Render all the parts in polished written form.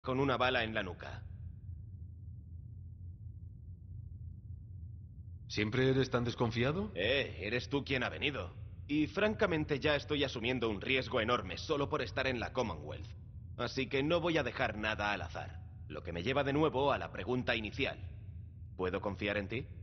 con una bala en la nuca. ¿Siempre eres tan desconfiado? Eres tú quien ha venido. Y francamente ya estoy asumiendo un riesgo enorme solo por estar en la Commonwealth. Así que no voy a dejar nada al azar. Lo que me lleva de nuevo a la pregunta inicial. ¿Puedo confiar en ti?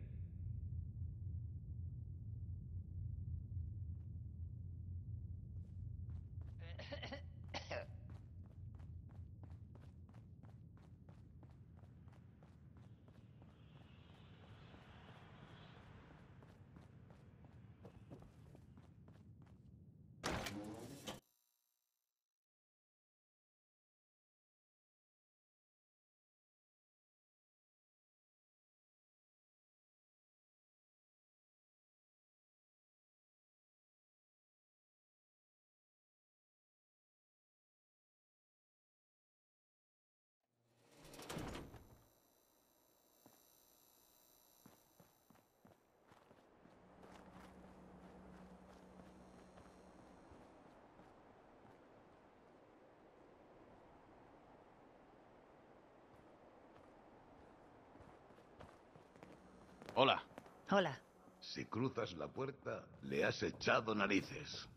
Hola. Hola. Si cruzas la puerta, le has echado narices.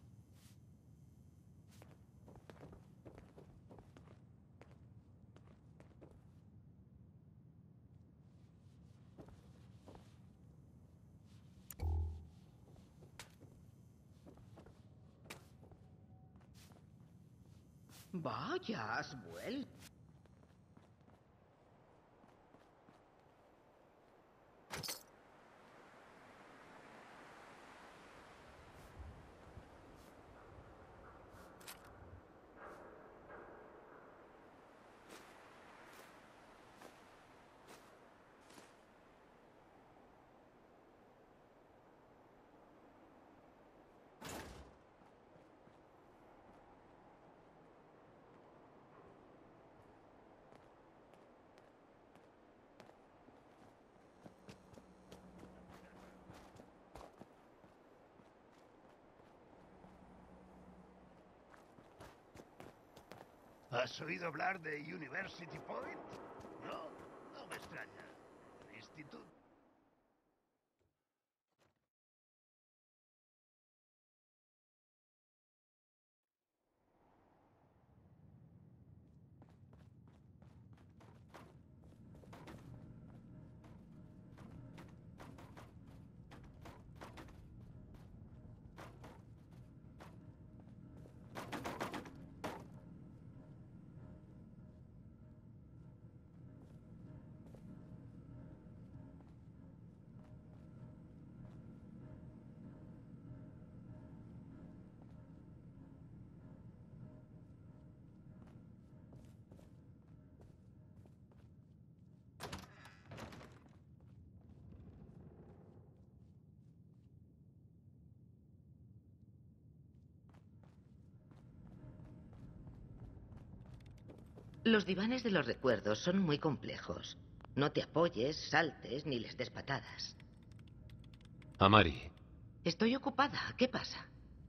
Vaya, has vuelto. ¿Has oído hablar de University Point? No, no me extraña. El instituto... Los divanes de los recuerdos son muy complejos. No te apoyes, saltes ni les des patadas. Amari, Estoy ocupada. ¿Qué pasa?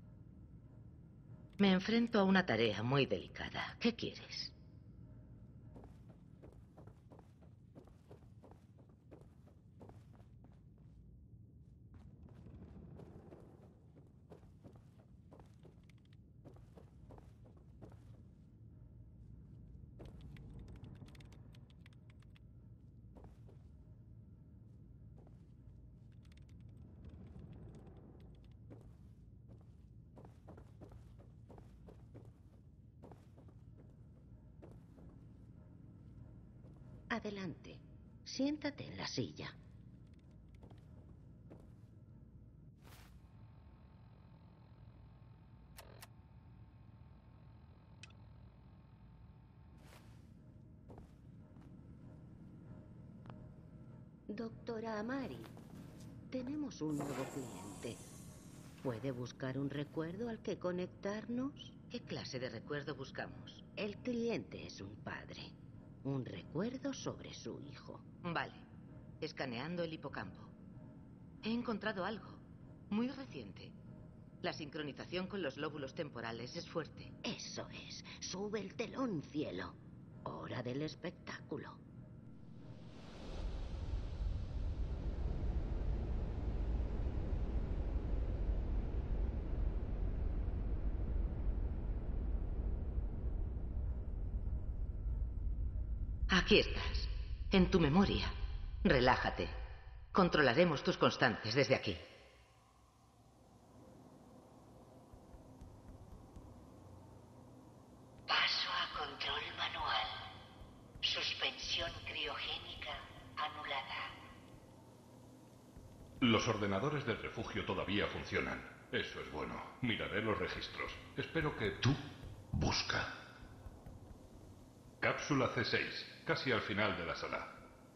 Me enfrento a una tarea muy delicada. ¿Qué quieres? Adelante. Siéntate en la silla. Doctora Amari, tenemos un nuevo cliente. ¿Puede buscar un recuerdo al que conectarnos? ¿Qué clase de recuerdo buscamos? El cliente es un padre. Un recuerdo sobre su hijo. Vale. Escaneando el hipocampo. He encontrado algo. Muy reciente. La sincronización con los lóbulos temporales es fuerte. Eso es. Sube el telón, cielo. Hola. mitad del espectáculo. Aquí estás, en tu memoria. Relájate. Controlaremos tus constantes desde aquí. Paso a control manual. Suspensión criogénica anulada. Los ordenadores del refugio todavía funcionan. Eso es bueno. Miraré los registros. Espero que... Tú busca. Cápsula C6, casi al final de la sala.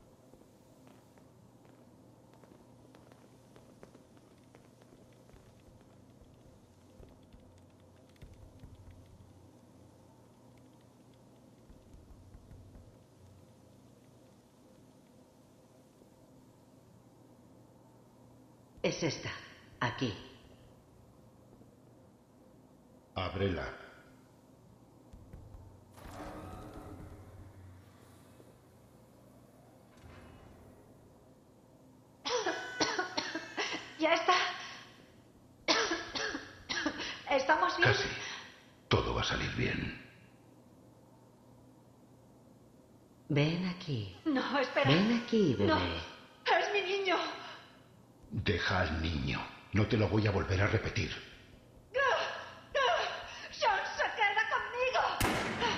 Es esta, aquí. Ábrela. ¿Ya está? ¿Estamos bien? Casi. Todo va a salir bien. Ven aquí. No, espera. Ven aquí, bebé. No, es mi niño. Deja al niño. No te lo voy a volver a repetir. ¡Sean, se queda conmigo!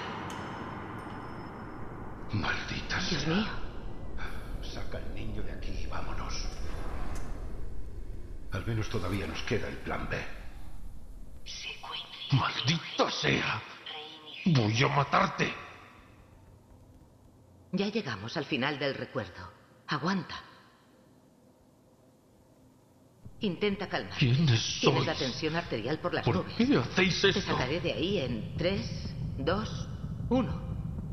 Maldita Dios sea. mío. Saca al niño de aquí y vámonos. Al menos todavía nos queda el plan B. Secuencia. ¡Maldita sea! Reinicio. ¡Voy a matarte! Ya llegamos al final del recuerdo. Aguanta. Intenta calmar. ¿Quiénes Tienes sois? la tensión arterial por las ¿Por nubes. qué hacéis Te esto? sacaré de ahí en 3, 2, 1.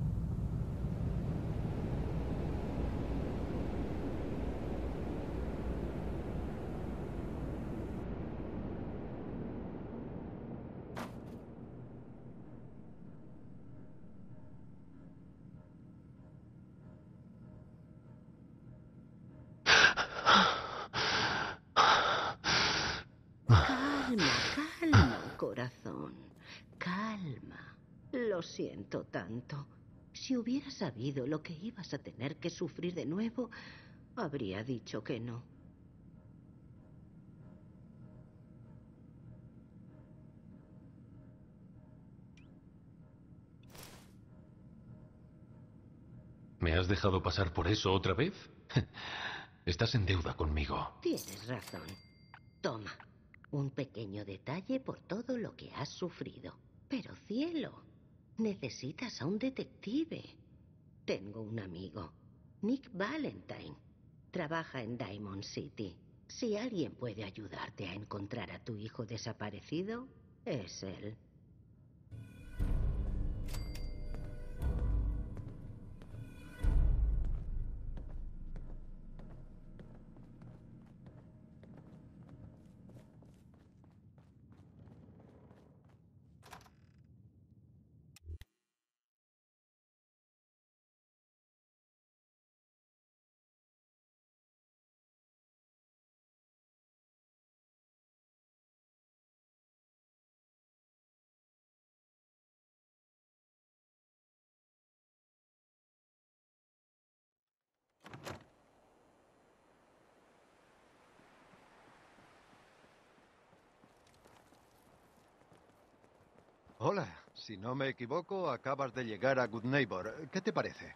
Calma, calma, corazón. Calma. Lo siento tanto. Si hubiera sabido lo que ibas a tener que sufrir de nuevo, habría dicho que no. ¿Me has dejado pasar por eso otra vez? Estás en deuda conmigo. Tienes razón. Toma, un pequeño detalle por todo lo que has sufrido. Pero cielo, necesitas a un detective. Tengo un amigo, Nick Valentine. Trabaja en Diamond City. Si alguien puede ayudarte a encontrar a tu hijo desaparecido, es él. Hola, si no me equivoco, acabas de llegar a Good Neighbor. ¿Qué te parece?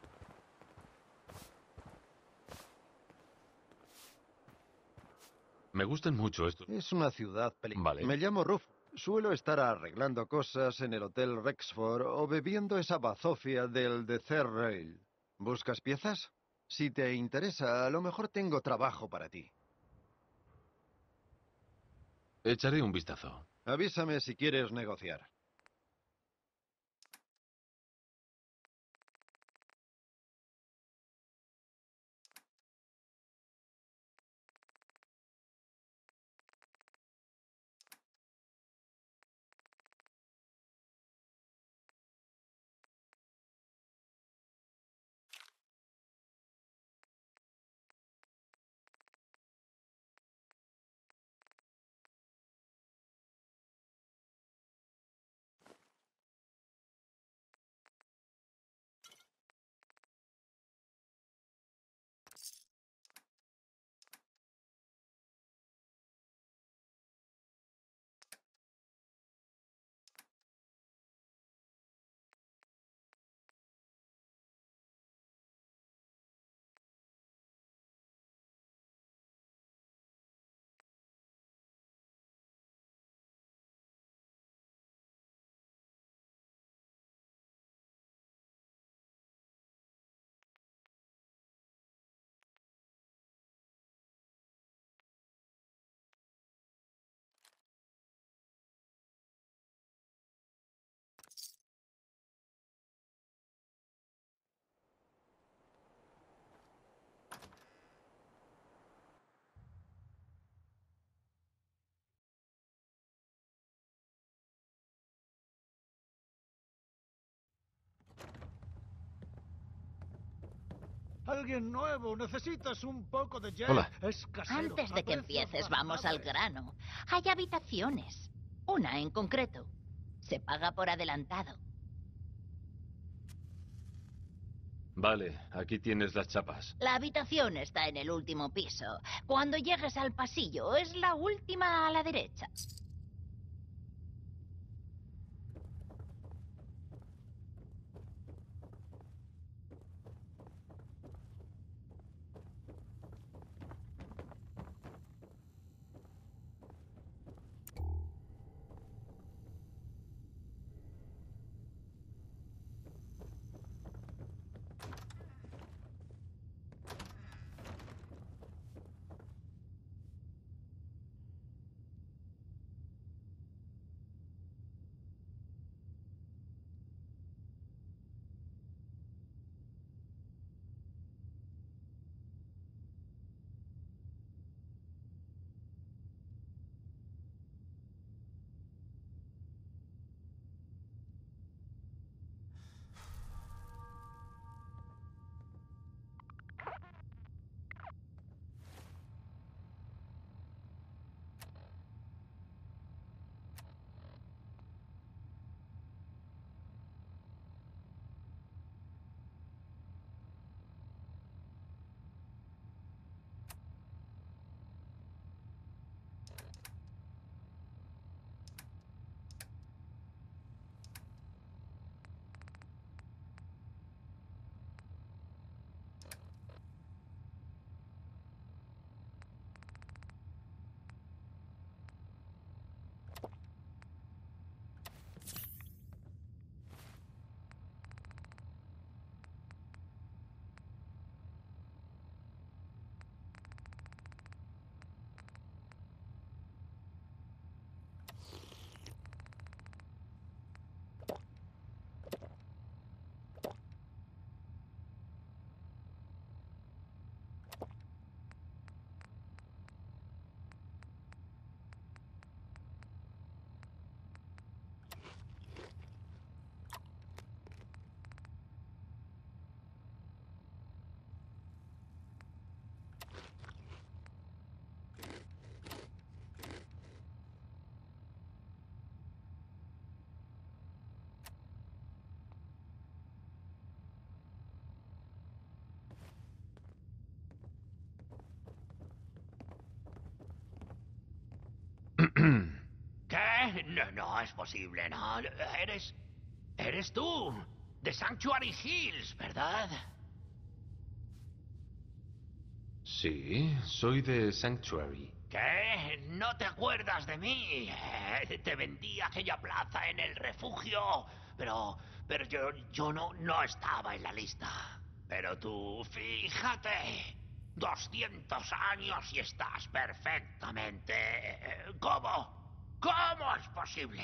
Me gustan mucho estos. Es una ciudad peligrosa. Vale. Me llamo Ruf. Suelo estar arreglando cosas en el Hotel Rexford o bebiendo esa bazofia del The Third Rail. ¿Buscas piezas? Si te interesa, a lo mejor tengo trabajo para ti. Echaré un vistazo. Avísame si quieres negociar. Alguien nuevo. Necesitas un poco de Jake. Hola. Es casero. Antes de que Aprecio empieces, vamos al razonable. grano. Hay habitaciones. Una en concreto. Se paga por adelantado. Vale, aquí tienes las chapas. La habitación está en el último piso. Cuando llegues al pasillo, es la última a la derecha. ¿Qué? No, no es posible, no. Eres tú, de Sanctuary Hills, ¿verdad? Sí, soy de Sanctuary. ¿Qué? ¿No te acuerdas de mí? Te vendí aquella plaza en el refugio, pero yo no estaba en la lista. Pero tú, fíjate, 200 años y estás perfectamente... ¿Cómo? ¿Cómo es posible?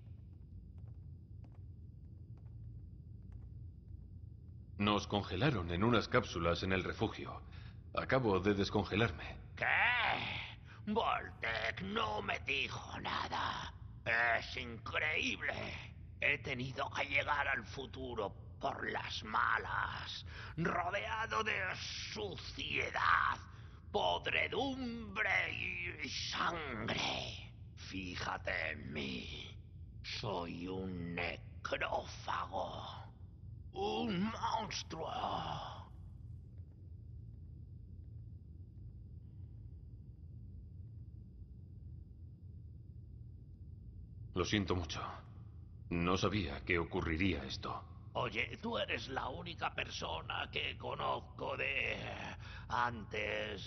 Nos congelaron en unas cápsulas en el refugio. Acabo de descongelarme. ¿Qué? Voltec no me dijo nada. Es increíble. He tenido que llegar al futuro por las malas, rodeado de suciedad, podredumbre y sangre. Fíjate en mí. Soy un necrófago. Un monstruo. Lo siento mucho. No sabía que ocurriría esto. Oye, tú eres la única persona que conozco de... Antes,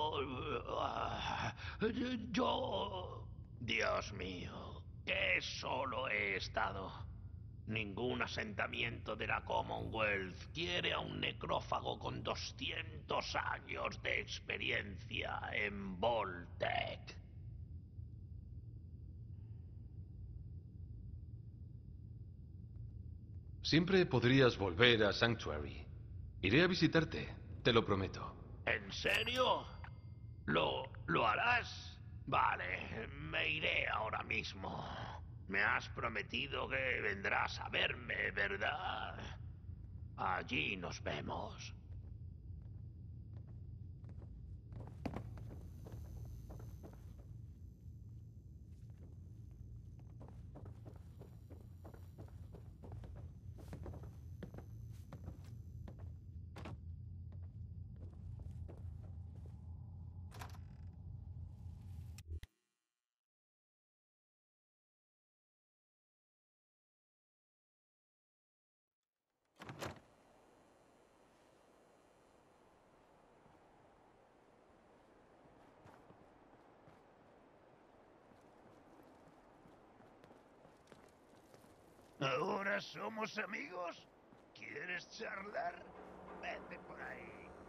yo... Dios mío, que solo he estado. Ningún asentamiento de la Commonwealth quiere a un necrófago con 200 años de experiencia en Voltec. Siempre podrías volver a Sanctuary. Iré a visitarte, te lo prometo. ¿En serio? ¿Lo harás? Vale, me iré ahora mismo. Me has prometido que vendrás a verme, ¿verdad? Allí nos vemos. ¿Ahora somos amigos? ¿Quieres charlar? Vete por ahí.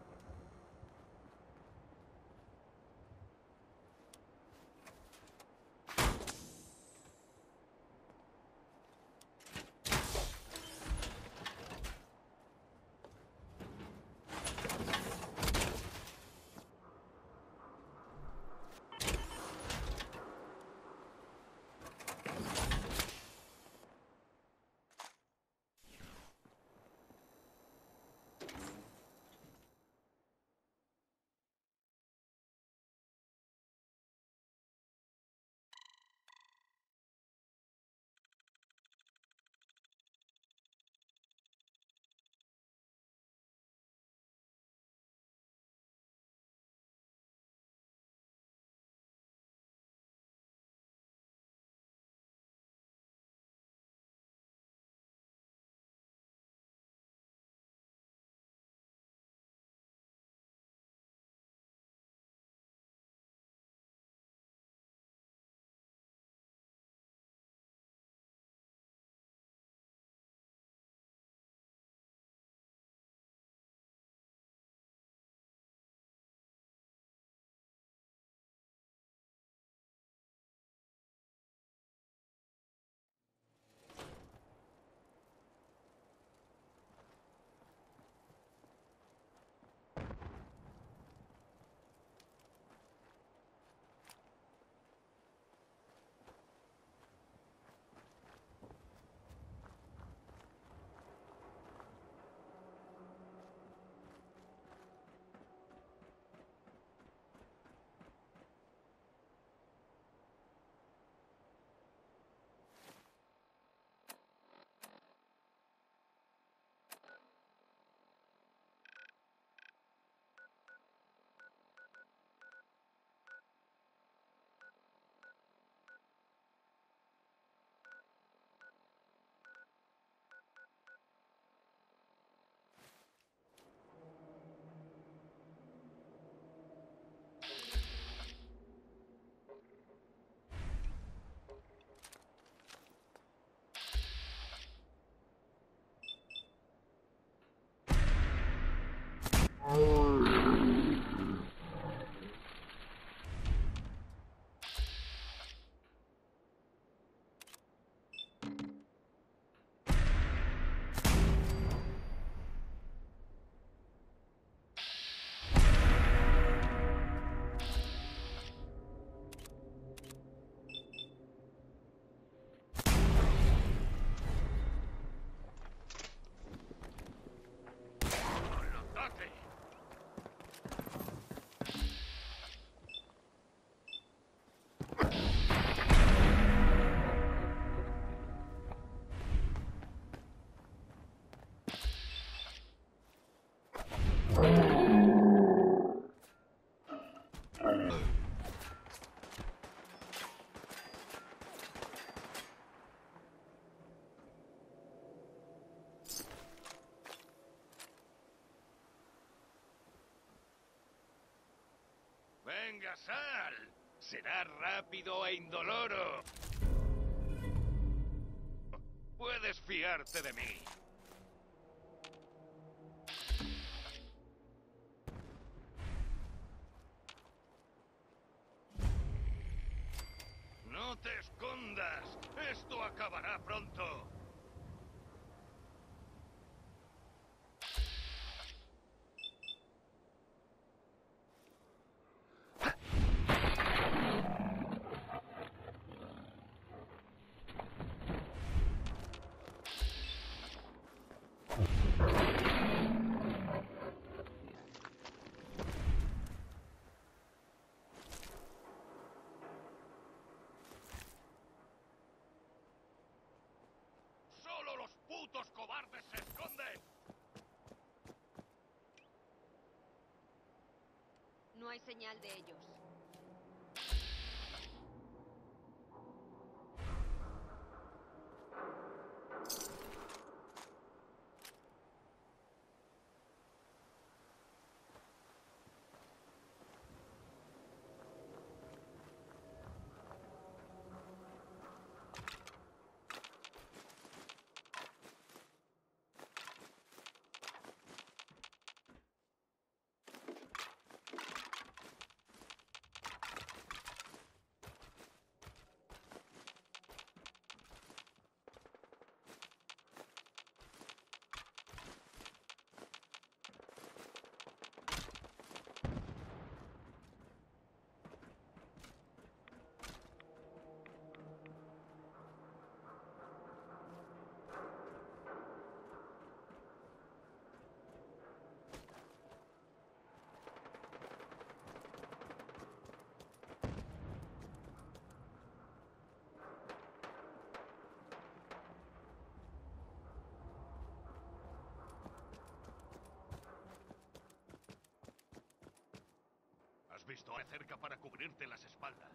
Venga, sal. Será rápido e indoloro. Puedes fiarte de mí. No te escondas. Esto acabará pronto. ¡Solo los putos cobardes se esconden! No hay señal de ellos. visto de cerca para cubrirte las espaldas.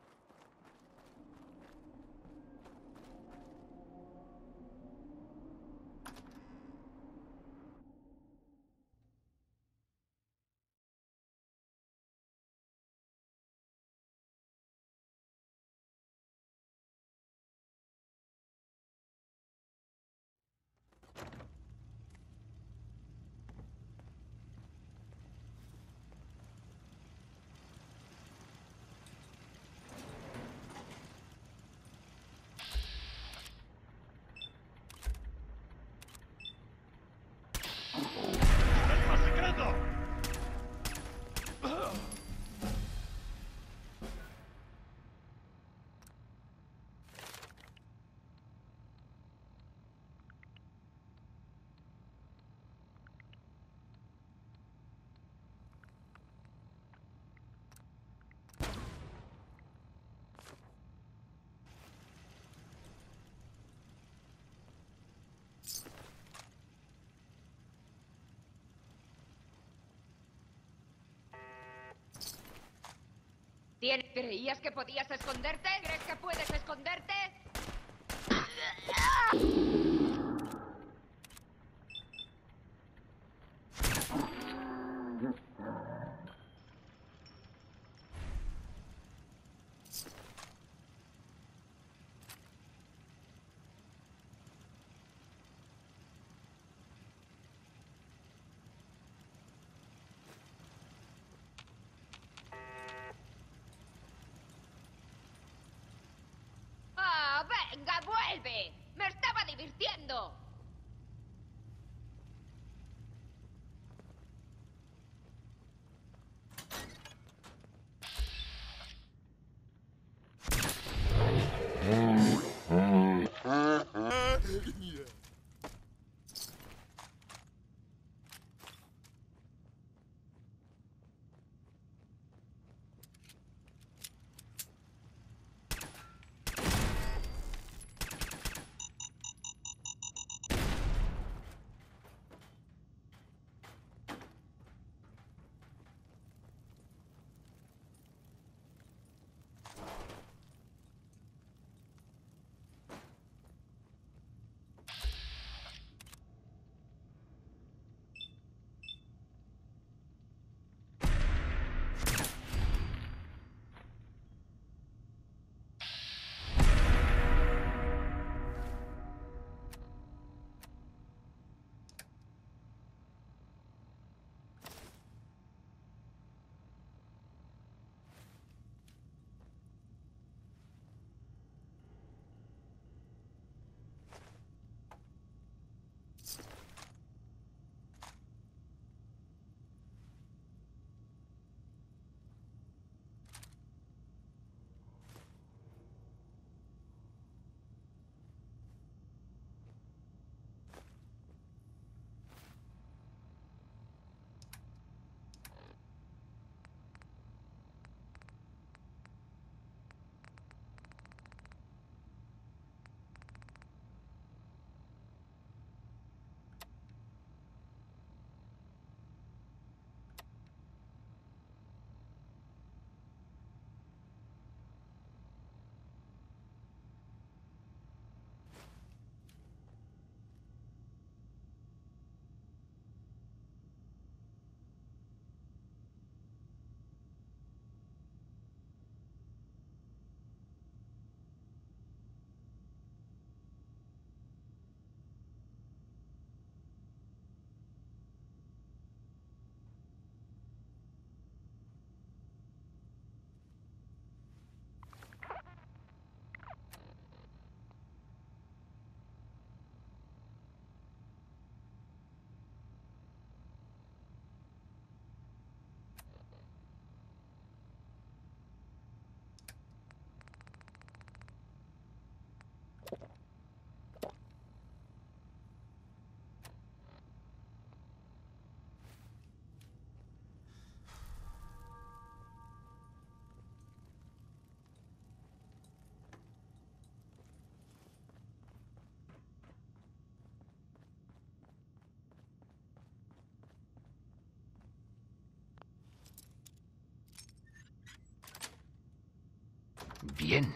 ¡Arma secreto! ¿Creías que podías esconderte? ¿Crees que puedes esconderte? ¡Ah, venga, vuelve! ¡Me estaba divirtiendo! bien.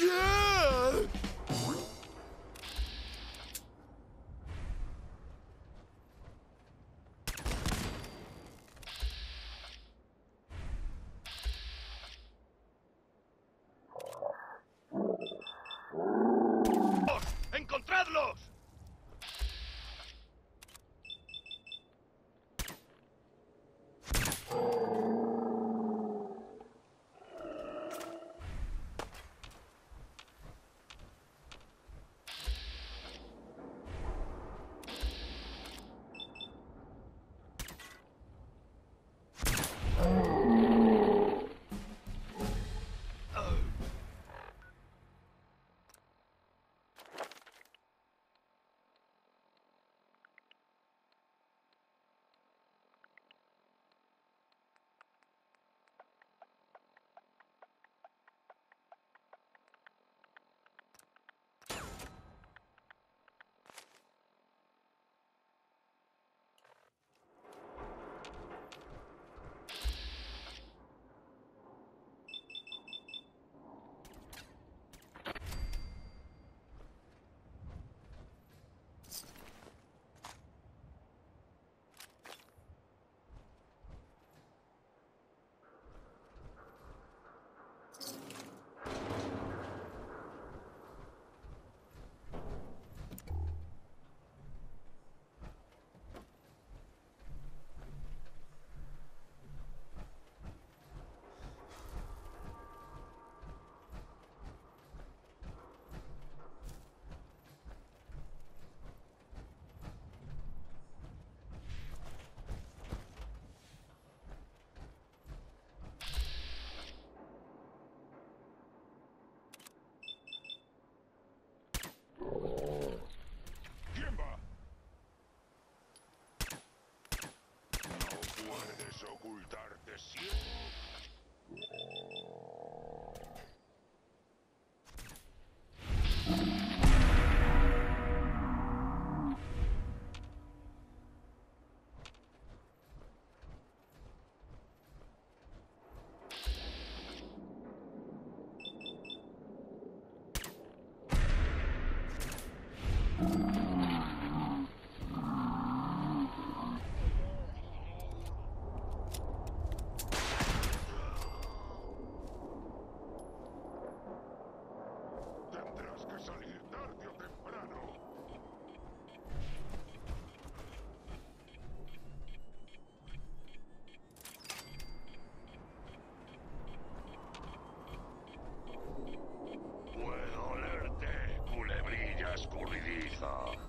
¡Encontradlos! ¿Quién va? No puedes ocultarte siempre. Tendrás que salir tarde o temprano. Puedo olerte, culebrilla escurridiza.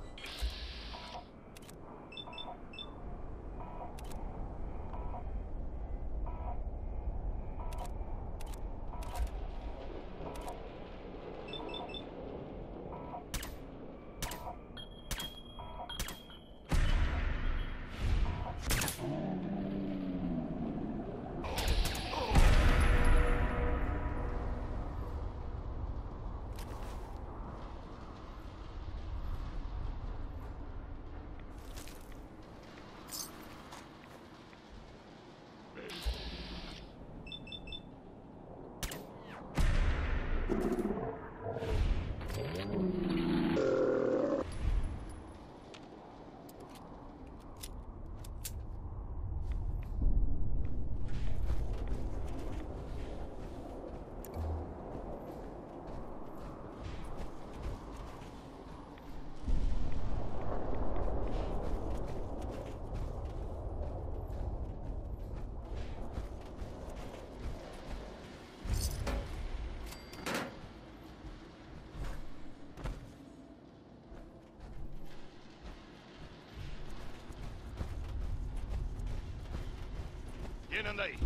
¿Quién anda ahí?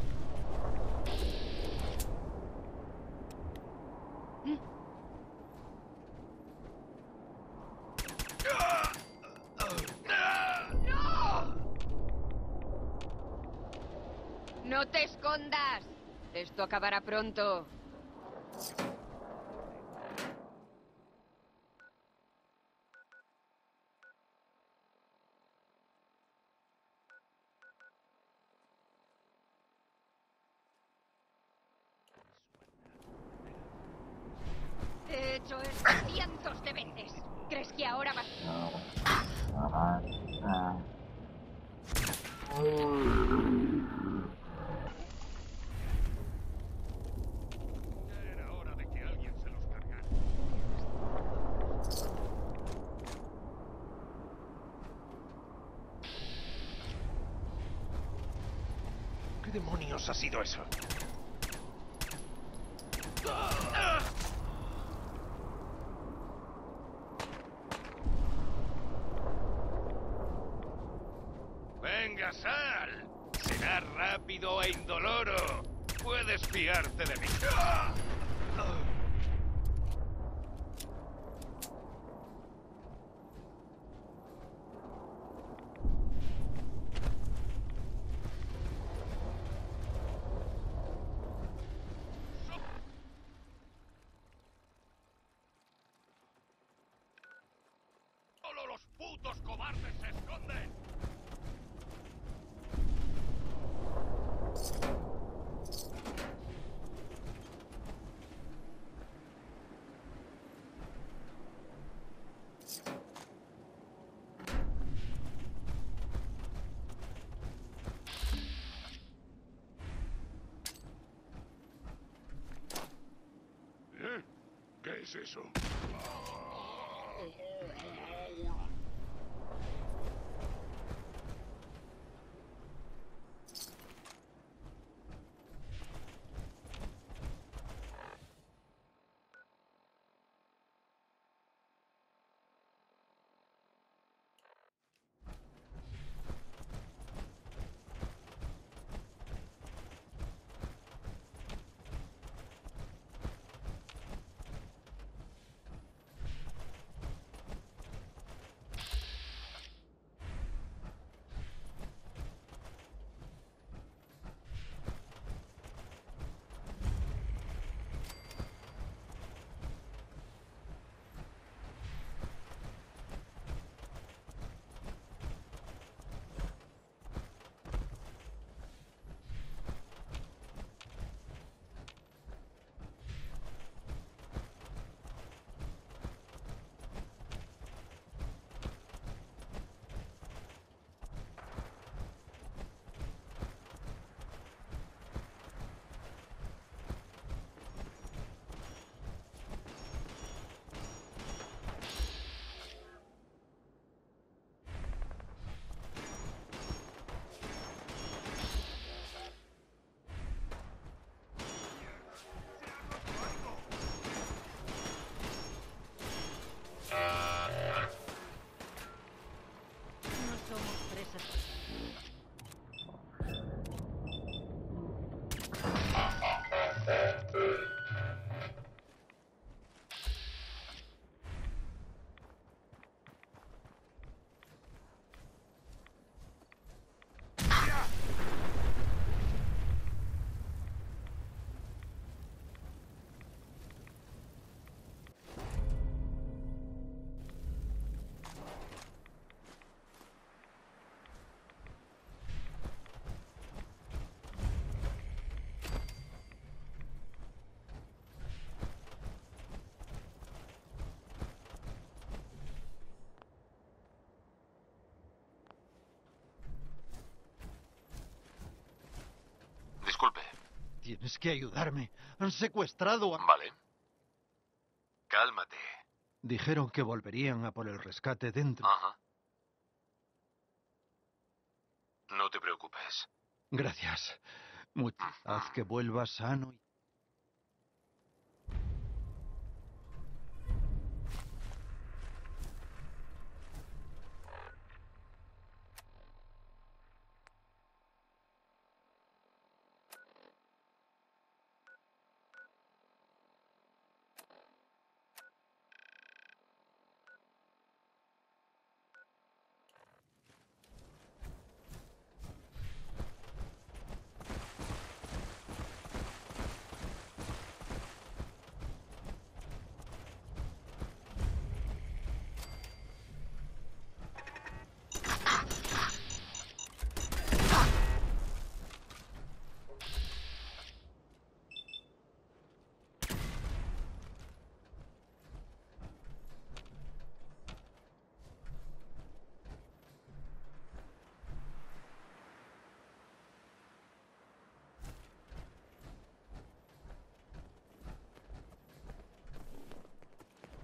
¡No te escondas! Esto acabará pronto. de veces. ¿Crees que ahora vas...? Era hora de que alguien se los cargara. ¿Qué demonios ha sido eso? Venga, sal. Será rápido e indoloro. Puedes fiarte de mí. Solo los putos cobardes se esconden. ¿Qué es eso? No somos presas. Disculpe. Tienes que ayudarme. Han secuestrado a... Vale. Cálmate. Dijeron que volverían a por el rescate dentro. Ajá. No te preocupes. Gracias. Haz que vuelva sano y...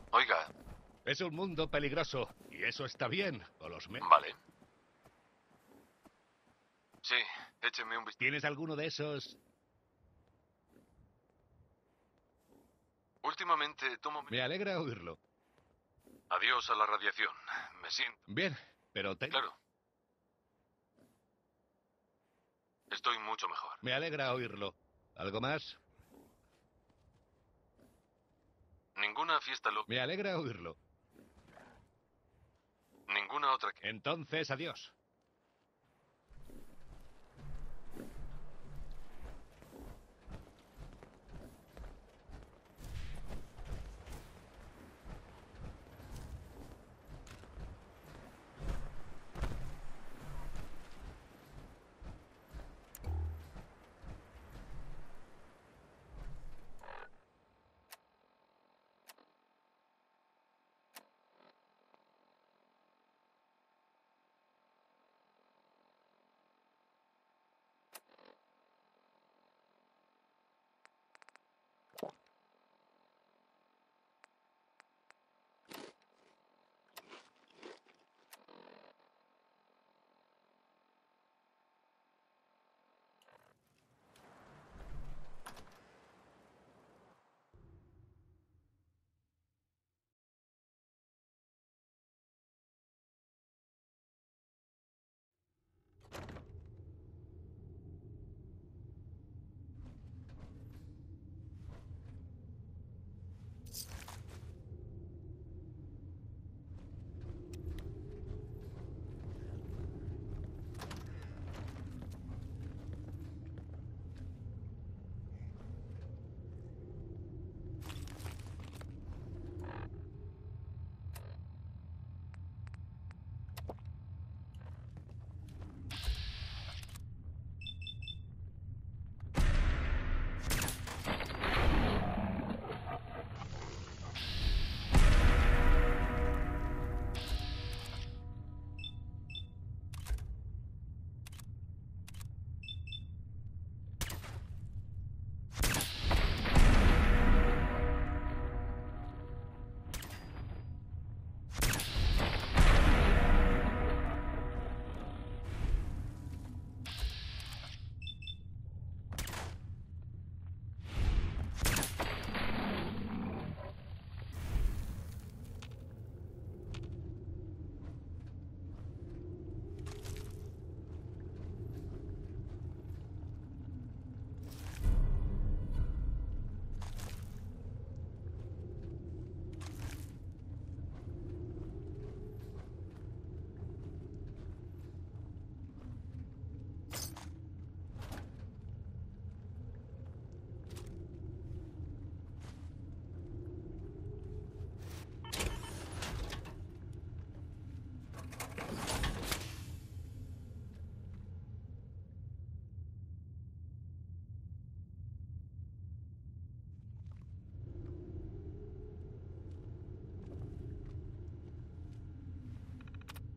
Oiga. Es un mundo peligroso y eso está bien. O los Vale. Sí, écheme un vistazo. ¿Tienes alguno de esos? Últimamente tomo... Me alegra oírlo. Adiós a la radiación. Me siento... Bien, pero Claro. Estoy mucho mejor. Me alegra oírlo. ¿Algo más? Ninguna fiesta loca. Me alegra oírlo. Ninguna otra que... Entonces, adiós.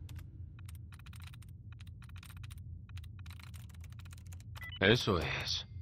Eso es.